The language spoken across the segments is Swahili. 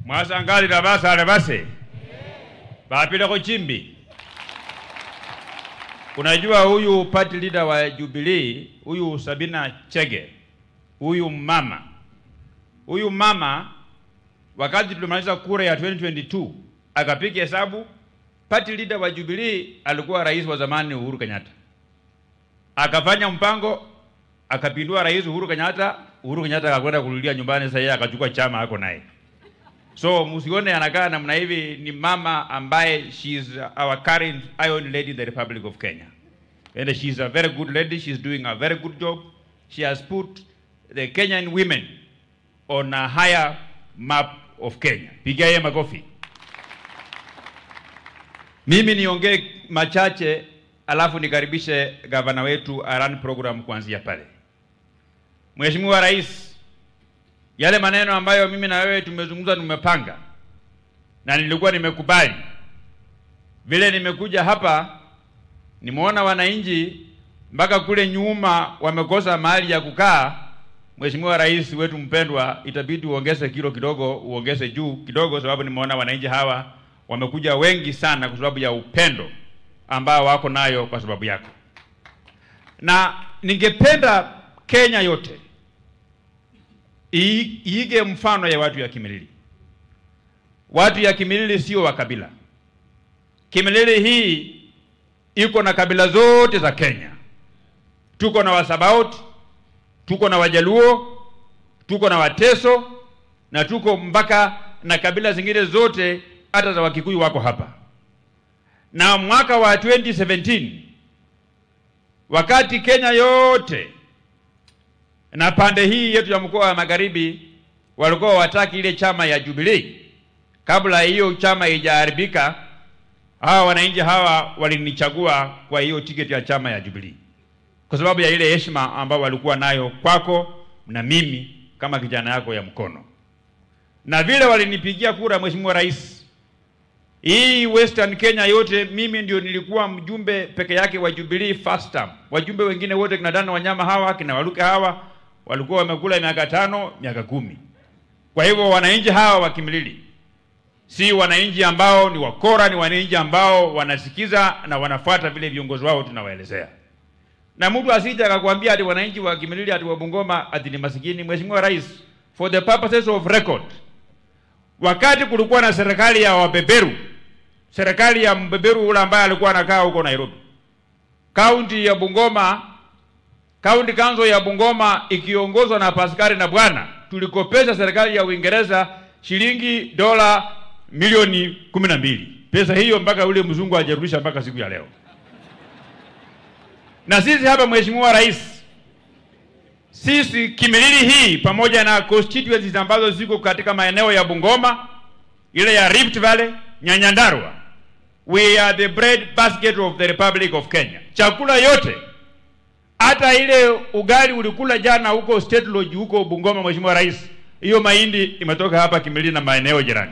Mwasangali na basa alebase. Bapila kuchimbi. Unajua huyu party leader wa Jubilee, huyu Sabina Chege, huyu mama wakati tulimaliza kura ya 2022 akapiga hesabu, party leader wa Jubilee alikuwa rais wa zamani Uhuru Kenyatta. Akafanya mpango, akapindua rais Uhuru Kenyatta akakwenda kurudia nyumbani, sasa yeye akachukua chama hako naye. So msione anakaa namna hivi, ni mama ambaye she's our current iron lady in the Republic of Kenya. And she's a very good lady, she's doing a very good job. She has put the Kenyan women on a higher map of Kenya. Pigia yeye makofi. Mimi niongee machache alafu nikaribishe gavana wetu run program kuanzia pale. Mheshimiwa Rais, yale maneno ambayo mimi na wewe tumezungumza tumepanga na nilikuwa nimekubali. Vile nimekuja hapa nimeona wananchi mpaka kule nyuma wamekosa mahali ya kukaa. Mheshimiwa Rais wetu mpendwa, itabidi uongeze kilo kidogo, uongeze juu kidogo, sababu nimeona wananchi hawa wamekuja wengi sana kwa sababu ya upendo ambao wako nayo kwa sababu yako. Na ningependa Kenya yote iige mfano ya watu ya Kimilili. Watu ya Kimilili sio wa kabila. Kimilili hii iko na kabila zote za Kenya. Tuko na Wasabaot, tuko na Wajaluo, tuko na Wateso, na tuko mpaka na kabila zingine zote hata za Wakikuyu wako hapa. Na mwaka wa 2017 wakati Kenya yote na pande hii yetu ya mkoa wa Magharibi walikuwa wataki ile chama ya Jubilee, kabla hiyo chama haijaharibika, hawa wananchi hawa walinichagua kwa hiyo tiketi ya chama ya Jubilee, kwa sababu ya ile heshima ambao walikuwa nayo kwako na mimi kama kijana yako ya mkono. Na vile walinipigia kura, Mheshimiwa Rais, hii Western Kenya yote mimi ndio nilikuwa mjumbe peke yake wa Jubilee first term. Wajumbe wengine wote kina Dana Wanyama hawa, kina Waluke hawa walikuwa wamekula miaka 5, miaka 10. Kwa hivyo wananchi hawa wa Kimilili si wananchi ambao ni wakora, ni wananchi ambao wanasikiza na wanafuata vile viongozi wao tunawaelezea. Na mtu asije akakwambia ati wananchi wa Kimilili ati wa Bungoma ati ni masikini. Mheshimiwa Rais, for the purposes of record, wakati kulikuwa na serikali ya wabeberu, serikali ya mbeberu ule ambaye alikuwa anakaa huko Nairobi, kaunti ya Bungoma, county council ya Bungoma ikiongozwa na Pascal na bwana, tulikopesha serikali ya Uingereza shilingi dola milioni 12. Pesa hiyo mpaka ule mzungu hajarudisha mpaka siku ya leo. Na sisi hapa Mheshimiwa Rais, sisi Kimilili hii pamoja na constituencies ambazo ziko katika maeneo ya Bungoma, ile ya Rift Valley, Nyanyandarua, we are the bread basket of the Republic of Kenya. Chakula yote, hata ile ugali ulikula jana huko State Lodge huko Bungoma, Mheshimiwa Rais, hiyo mahindi imetoka hapa Kimilili na maeneo jirani.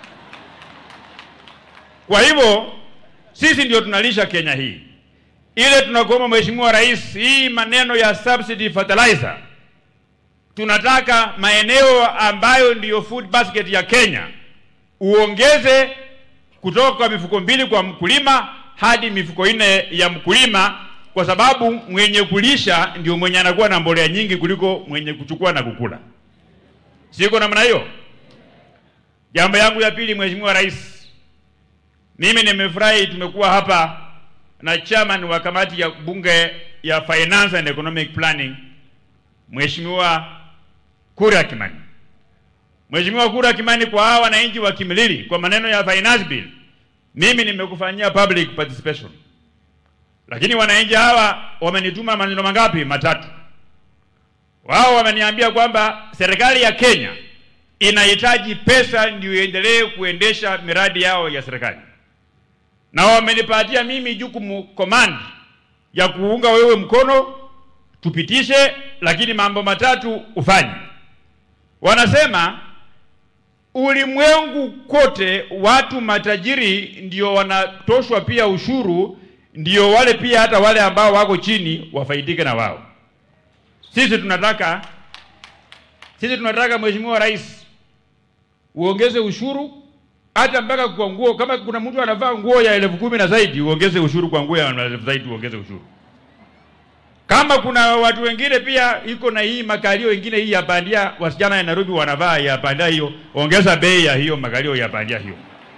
Kwa hivyo sisi ndio tunalisha Kenya hii. Ile tunakuomba Mheshimiwa Rais, hii maneno ya subsidy fertilizer, tunataka maeneo ambayo ndiyo food basket ya Kenya uongeze kutoka kwa mifuko 2 kwa mkulima hadi mifuko 4 ya mkulima, kwa sababu mwenye kulisha ndio mwenye anakuwa na mbolea nyingi kuliko mwenye kuchukua na kukula. Siko namna hiyo. Jambo yangu ya pili, Mheshimiwa Rais, mimi nimefurahi tumekuwa hapa na chairman wa kamati ya bunge ya Finance and Economic Planning, Mheshimiwa Kura Kimani. Mheshimiwa Kura Kimani, kwa hawa wananchi wa Kimilili kwa maneno ya finance bill, mimi nimekufanyia public participation. Lakini wananchi hawa wamenituma maneno mangapi? 3. Wao wameniambia kwamba serikali ya Kenya inahitaji pesa ndio iendelee kuendesha miradi yao ya serikali. Na wamenipatia mimi jukumu command ya kuunga wewe mkono tupitishe, lakini mambo 3 ufanye. Wanasema ulimwengu kote watu matajiri ndio wanatoshwa pia ushuru, ndio wale pia hata wale ambao wako chini wafaidike na wao. Sisi tunataka Mheshimiwa Rais, uongeze ushuru hata mpaka kwa nguo. Kama kuna mtu anavaa nguo ya 10,000 na zaidi, uongeze ushuru kwa nguo ya 10,000 zaidi, uongeze ushuru. Kama kuna watu wengine pia iko na hii makalio wengine hii ya bandia, wasichana ya Nairobi wanavaa ya bandia hiyo, ongeza bei ya hiyo makalio ya bandia hiyo.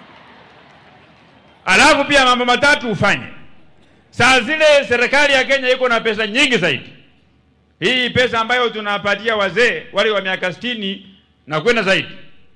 Alafu pia mambo matatu ufanye. Saa zile serikali ya Kenya iko na pesa nyingi zaidi. Hii pesa ambayo tunapatia wazee wale wa miaka 60 na kwenda zaidi.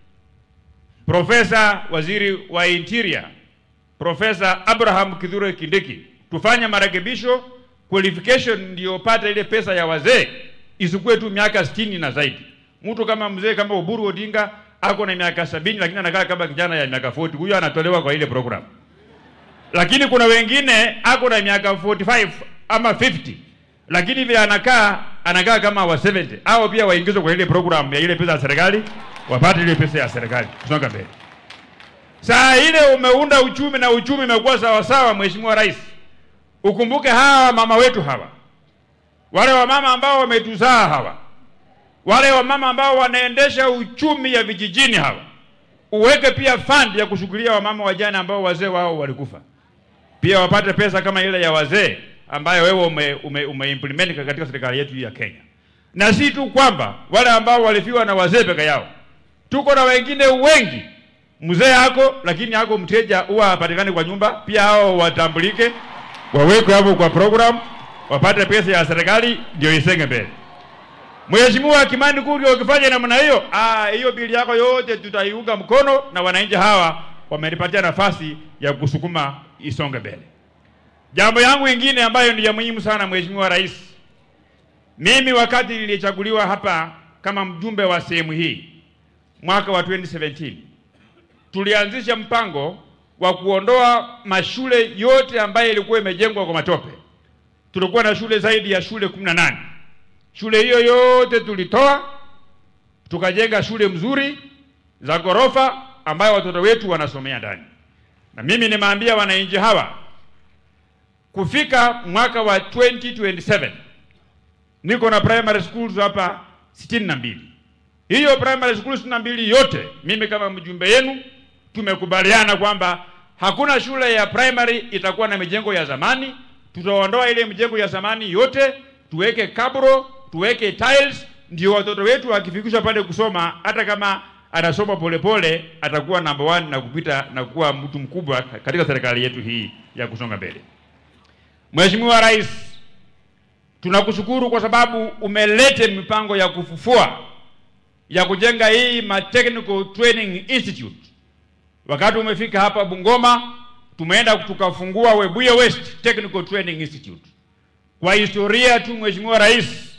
Profesa Waziri wa Interior, Profesa Abraham Kithure Kindiki, tufanye marekebisho, qualification ndio pata ile pesa ya wazee isikuwe tu miaka 60 na zaidi. Mtu kama mzee kama Uhuru Odinga ako na miaka 70 lakini anakaa kama kijana ya miaka 40, huyo anatolewa kwa ile program. Lakini kuna wengine ako na miaka 45 ama 50 lakini vile anakaa kama wa 70, hao pia waingizwe kwa ile program ya ile pesa ya serikali, wapate ile pesa ya serikali. Kusonga mbele. Saa ile umeunda uchumi na uchumi umekuwa sawa sawa, Mheshimiwa Rais. Ukumbuke hawa mama wetu hawa. Wale wa mama ambao wametuzaa hawa. Wale wa mama ambao wanaendesha uchumi ya vijijini hawa. Uweke pia fund ya kushughulikia wamama wajane ambao wazee wao walikufa. Pia wapate pesa kama ile ya wazee ambayo wewe umeimplement katika serikali yetu ya Kenya. Na si tu kwamba wale ambao walifiwa na wazee peke yao. Tuko na wengine wengi. Mzee yako lakini yako mteja huwa hapatikani kwa nyumba, pia hao watambulike, wawekwe hapo kwa program, wapate pesa ya serikali ndio isenge mbele. Mheshimiwa Kimani Kurio ukifanya namna hiyo, hiyo bili yako yote tutaiunga mkono na wananchi hawa wamenipatia nafasi ya kusukuma isonge mbele. Jambo yangu lingine ambayo ni ya muhimu sana, Mheshimiwa Rais. Mimi wakati nilichaguliwa hapa kama mjumbe wa sehemu hii mwaka wa 2017, tulianzisha mpango wa kuondoa mashule yote ambayo ilikuwa imejengwa kwa matope. Tulikuwa na shule zaidi ya shule 18. Shule hiyo yote tulitoa, tukajenga shule mzuri za ghorofa ambayo watoto wetu wanasomea ndani. Na mimi nimeambia wananchi hawa kufika mwaka wa 2027 niko na primary schools hapa 62. Hiyo primary schools 62 yote mimi kama mjumbe yenu tumekubaliana kwamba hakuna shule ya primary itakuwa na mijengo ya zamani. Tutaondoa ile mijengo ya zamani yote, tuweke kabro, tuweke tiles, ndio watoto wetu wakifikishwa pale kusoma, hata kama anasoma polepole atakuwa number 1 na kupita na kuwa mtu mkubwa katika serikali yetu hii ya kusonga mbele. Mheshimiwa Rais, tunakushukuru kwa sababu umelete mipango ya kufufua ya kujenga hii Technical Training Institute. Wakati umefika hapa Bungoma, tumeenda tukafungua Webuye West Technical Training Institute. Kwa historia tu, Mheshimiwa Rais,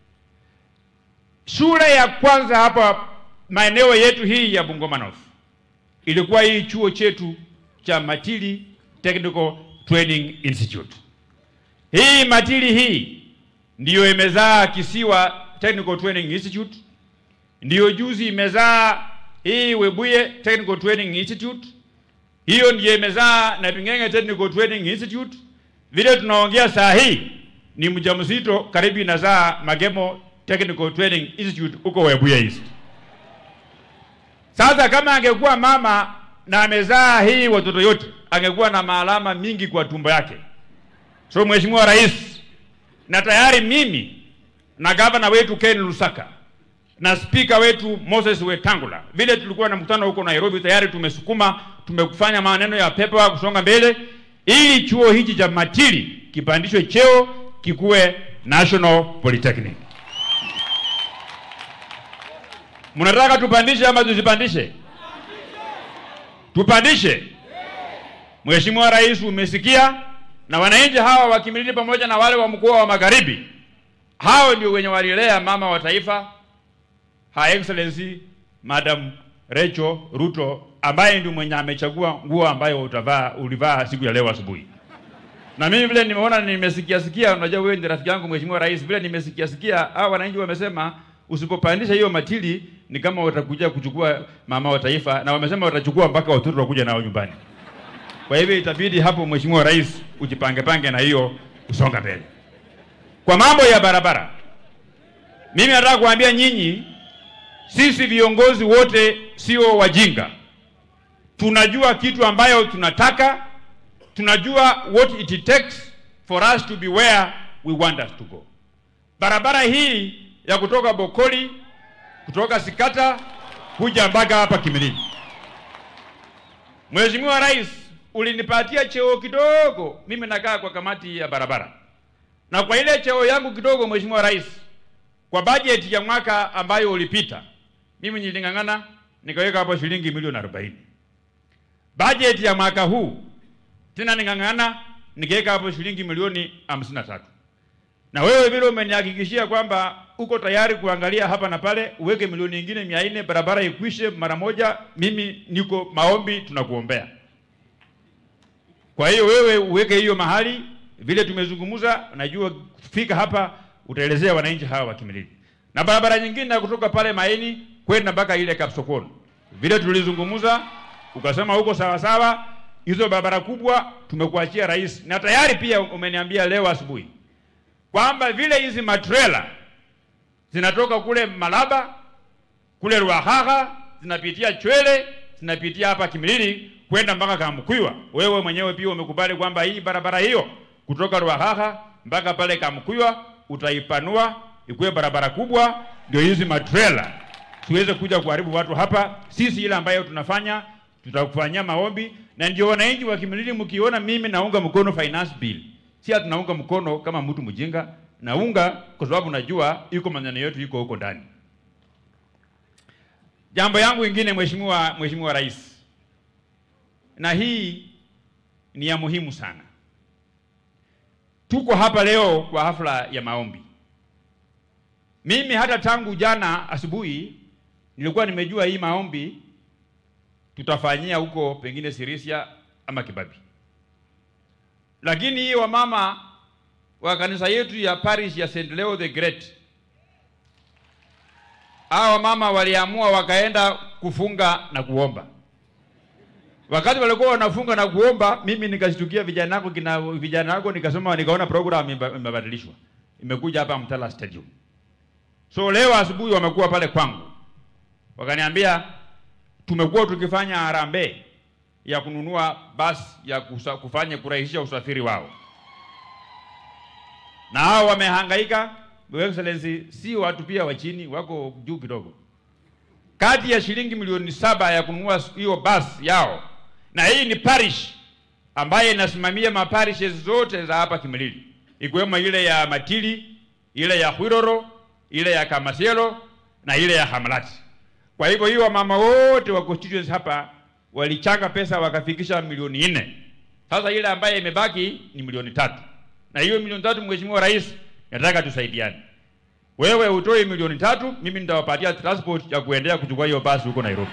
shule ya kwanza hapa maeneo yetu hii ya Bungoma North ilikuwa hii chuo chetu cha Matili Technical Training Institute. Hii Matili hii ndiyo imezaa Kisiwa Technical Training Institute, ndiyo juzi imezaa hii Webuye Technical Training Institute, hiyo ndiyo imezaa na Bingenge Technical Training Institute. Vile tunaongea saa hii ni mjamzito karibu inazaa Magemo Technical Training Institute huko Webuye East. Sasa kama angekuwa mama na amezaa hii watoto yote, angekuwa na maalama mingi kwa tumbo yake. So Mheshimiwa Rais, na tayari mimi na gavana wetu Ken Lusaka na speaker wetu Moses Wetangula, vile tulikuwa na mkutano huko Nairobi, tayari tumekufanya maneno ya pepa kusonga mbele ili chuo hiki cha Matili kipandishwe cheo kikuwe National Polytechnic. Mnataka tupandishe ama tusipandishe? Tupandishe. Mheshimiwa Rais, umesikia, na wananchi hawa wa Kimilili pamoja na wale wa mkoa wa Magharibi, hao ndio wenye walilea mama wa taifa Her Excellency Madam Rachel Ruto, ambaye ndio mwenye amechagua nguo ambayo ulivaa siku ya leo asubuhi. Na mimi vile nimeona, nimesikia, unajua wewe ni rafiki yangu Mheshimiwa Rais, vile nimesikia hao wananchi wamesema usipopandisha hiyo Matili ni kama watakuja kuchukua mama wa taifa, na wamesema watachukua mpaka watoto wakuja nao nyumbani. Kwa hivyo itabidi hapo Mheshimiwa Rais ujipange na hiyo kusonga mbele. Kwa mambo ya barabara, mimi nataka kuambia nyinyi Sisi viongozi wote sio wajinga. Tunajua kitu ambayo tunataka, tunajua what it takes for us to be where we want us to go. Barabara hii ya kutoka Bokoli, kutoka Sikata, kuja mpaka hapa Kimilili. Mheshimiwa Rais, ulinipatia cheo kidogo, mimi nakaa kwa kamati ya barabara. Na kwa ile cheo yangu kidogo, Mheshimiwa Rais, kwa budget ya mwaka ambayo ulipita, mimi nilingangana nikaweka hapo shilingi milioni 40. Budget ya mwaka huu tena ningangana nikaweka hapo shilingi milioni 53. Na wewe vile umenihakikishia kwamba uko tayari kuangalia hapa na pale, uweke milioni nyingine 400 barabara ikwishe mara moja, mimi niko maombi, tunakuombea. Kwa hiyo wewe uweke hiyo mahali vile tumezungumza, najua kufika hapa utaelezea wananchi hawa wa Kimilili. Na barabara nyingine kutoka pale Maini kwenda mpaka ile Kapsokoni, vile tulizungumza ukasema huko sawa sawa. Hizo barabara kubwa tumekuachia rais, na tayari pia umeniambia leo asubuhi kwamba vile hizi matrela zinatoka kule Malaba, kule Ruahaha, zinapitia Chwele, zinapitia hapa Kimilili kwenda mpaka Kamkuiwa. Wewe mwenyewe pia umekubali kwamba hii barabara hiyo kutoka Ruahaha mpaka pale Kamkuiwa utaipanua ikuwe barabara kubwa, ndio hizi matrela tuweze kuja kuharibu watu hapa. Sisi ile ambayo tunafanya, tutakufanyia maombi, na ndio wananchi wa Kimilili mkiona mimi naunga mkono finance bill. Si tunaunga mkono kama mtu mjinga, naunga kwa sababu najua iko maneno yetu iko huko ndani. Jambo yangu ingine, Mheshimiwa Rais, na hii ni ya muhimu sana. Tuko hapa leo kwa hafla ya maombi. Mimi hata tangu jana asubuhi nilikuwa nimejua hii maombi tutafanyia huko pengine Sirisia ama Kibabi. Lakini hii wamama wa kanisa yetu ya parish ya St. Leo the Great, hao mama waliamua wakaenda kufunga na kuomba. Wakati walikuwa wanafunga na kuomba, mimi nikashtukia vijana wako nikasema, nikaona program imebadilishwa. Imekuja hapa Mtala Stadium. So leo asubuhi wamekuwa pale kwangu. Wakaniambia tumekuwa tukifanya harambee ya kununua basi ya kufanya kurahisisha usafiri wao. Na hao wamehangaika, Your Excellency, si watu pia wa chini, wako juu kidogo. Kati ya shilingi milioni 7 ya kununua hiyo basi yao. Na hii ni parish ambaye inasimamia maparishes zote za hapa Kimilili. Ikiwemo ile ya Matili, ile ya Hwiroro, ile ya Kamasielo na ile ya Hamlati. Kwa hivyo hiyo mama wote wa constituency hapa walichanga pesa wakafikisha milioni 4. Sasa ile ambaye imebaki ni milioni 3. Na hiyo milioni 3, Mheshimiwa Rais, nataka tusaidiane. Wewe utoe milioni 3, mimi nitawapatia transport ya kuendea kuchukua hiyo basi huko Nairobi.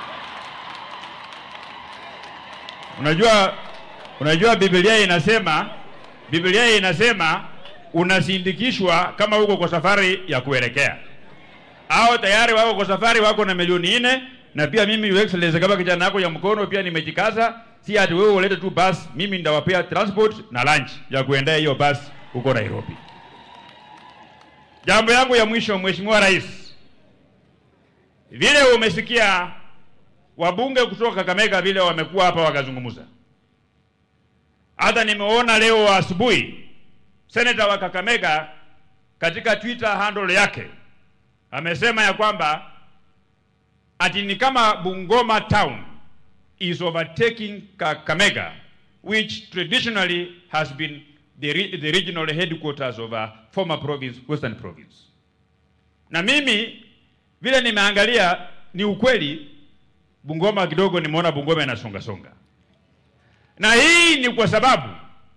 Unajua Biblia inasema unasindikishwa kama uko kwa safari ya kuelekea. Hao tayari wako kwa safari, wako na milioni 4, na pia mimi Your Excellency kama kijana wako ya mkono pia nimejikaza. Si ati wewe ulete tu bus, mimi ndawapea transport na lunch ya kuendea hiyo bus huko Nairobi. Jambo yangu ya mwisho, Mheshimiwa Rais, vile umesikia wabunge kutoka Kakamega vile wamekuwa hapa wakazungumza. Hata nimeona leo asubuhi Senator wa Kakamega katika Twitter handle yake amesema ya kwamba ati ni kama Bungoma town is overtaking Kakamega, which traditionally has been the regional headquarters of a former province, Western Province. Na mimi vile nimeangalia ni ukweli, Bungoma kidogo nimeona Bungoma inasonga songa. Na hii ni kwa sababu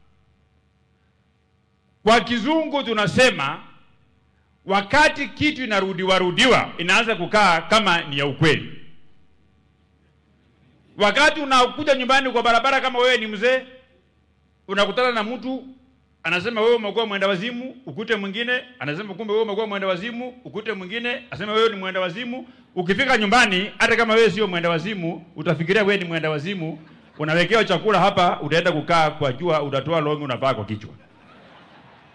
kwa kizungu tunasema wakati kitu inarudiwa inaanza kukaa kama ni ya ukweli. Wakati unakuja nyumbani kwa barabara, kama wewe ni mzee, unakutana na mtu anasema wewe umekuwa mwenda wazimu, ukute mwingine anasema kumbe wewe umekuwa mwenda wazimu, ukute mwingine anasema wewe ni mwenda wazimu. Ukifika nyumbani, hata kama wewe sio mwenda wazimu, utafikiria wewe ni mwenda wazimu. Unawekewa chakula hapa, utaenda kukaa kwa jua, utatoa longi unavaa kwa kichwa.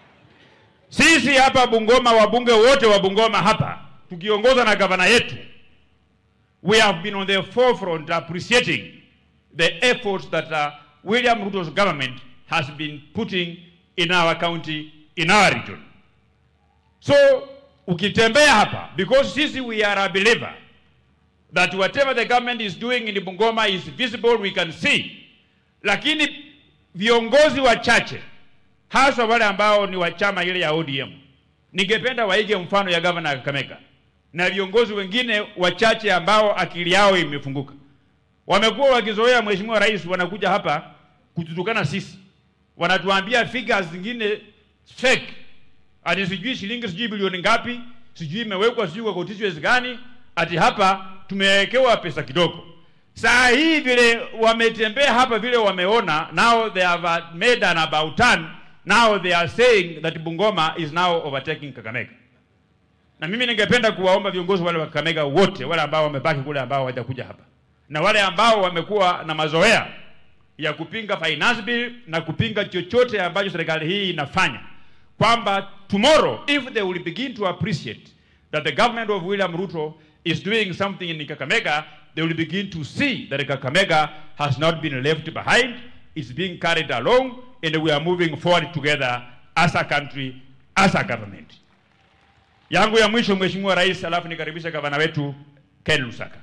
Sisi hapa Bungoma, wabunge wote wa Bungoma hapa tukiongozwa na gavana yetu we have been on the forefront appreciating the efforts that William Ruto's government has been putting in our county, in our region. So, ukitembea hapa, because sisi we are a believer that whatever the government is doing in Bungoma is visible, we can see. Lakini viongozi wachache, hasa wale ambao ni wa chama ile ya ODM, ningependa waige mfano ya Governor Kakamega na viongozi wengine wachache ambao akili yao imefunguka. Wamekuwa wakizoea Mheshimiwa Rais wanakuja hapa kututukana sisi. Wanatuambia figures zingine fake. Ati sijui shilingi sijui bilioni ngapi, sijui imewekwa sijui kwa constituency gani, ati hapa tumewekewa pesa kidogo. Saa hii vile wametembea hapa vile wameona, now they have made an about turn, now they are saying that Bungoma is now overtaking Kakamega. Na mimi ningependa kuwaomba viongozi wale wa Kakamega wote, wale ambao wamebaki kule ambao hawajakuja hapa, na wale ambao wamekuwa na mazoea ya kupinga finance bill na kupinga chochote ambacho serikali hii inafanya, kwamba tomorrow if they will begin to appreciate that the government of William Ruto is doing something in Kakamega, they will begin to see that Kakamega has not been left behind, it's being carried along, and we are moving forward together as a country, as a government. Yangu ya mwisho Mheshimiwa Rais, alafu nikaribisha gavana wetu Ken Lusaka.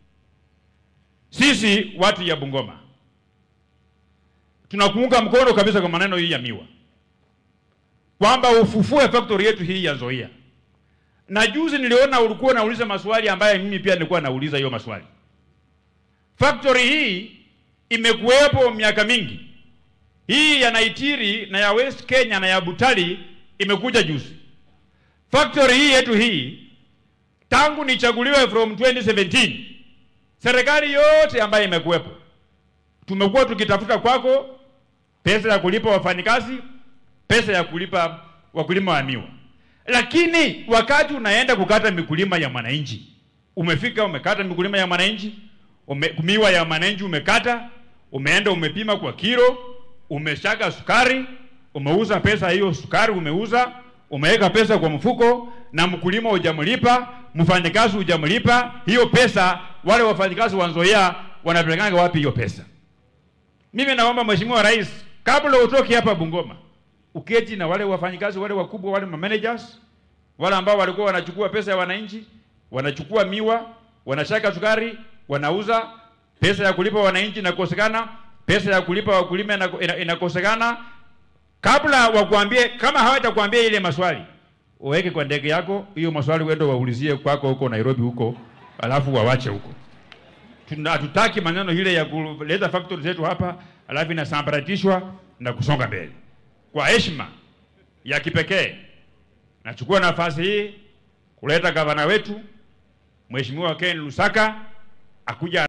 Sisi watu ya Bungoma tunakuunga mkono kabisa kwa maneno hii ya miwa, kwamba ufufue factory yetu hii ya Nzoia. Na juzi niliona ulikuwa unauliza maswali ambaye mimi pia nilikuwa nauliza hiyo maswali. Factory hii imekuwepo miaka mingi. Hii ya Naitiri na ya West Kenya na ya Butali imekuja juzi. Factory hii yetu hii tangu nichaguliwe from 2017, serikali yote ambayo imekuwepo tumekuwa tukitafuta kwako pesa ya kulipa wafanyikazi, pesa ya kulipa wakulima wa miwa. Lakini wakati unaenda kukata mikulima ya mwananchi, umefika umekata mikulima ya mwananchi, miwa ya mwananchi umekata, umeenda umepima kwa kilo, umeshaka sukari, umeuza pesa hiyo sukari umeuza, umeweka pesa kwa mfuko, na mkulima hujamlipa, mfanyikazi hujamlipa, hiyo pesa wale wafanyikazi wa Nzoia wanapelekanga wapi hiyo pesa? Mimi naomba Mheshimiwa Rais, kabla utoke hapa Bungoma, uketi na wale wafanyikazi wale wakubwa, wale managers, wale ambao walikuwa wanachukua pesa ya wananchi, wanachukua miwa, wanashaka sukari, wanauza, pesa ya kulipa wananchi inakosekana, pesa ya kulipa wakulima inakosekana. Kabla wakuambie, kama hawatakuambia ile maswali, uweke kwa ndege yako hiyo maswali, uende waulizie kwako huko Nairobi huko, alafu wawache huko. Tunataki maneno ile ya kuleta factory zetu hapa alafu inasambaratishwa na kusonga mbele. Kwa heshima ya kipekee nachukua nafasi hii kuleta gavana wetu Mheshimiwa Ken Lusaka akuja